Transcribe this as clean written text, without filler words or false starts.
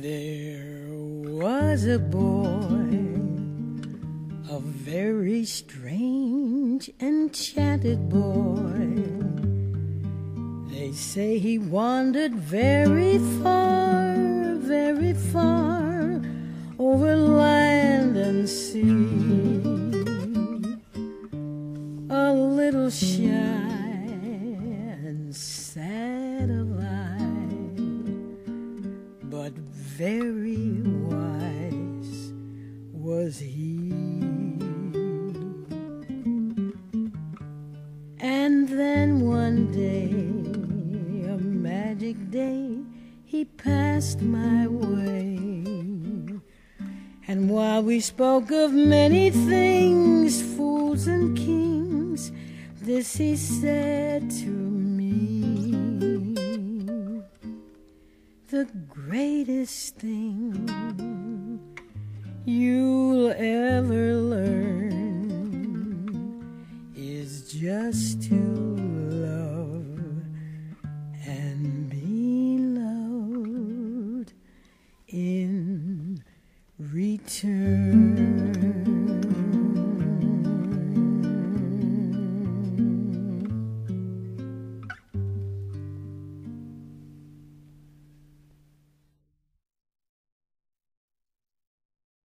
There was a boy, a very strange, enchanted boy. They say he wandered very far, over land and sea. A little shy and sad of eye, but very wise was he. And then one day, a magic day, he passed my way. And while we spoke of many things, fools and kings, this he said to me: the greatest thing you'll ever learn is just to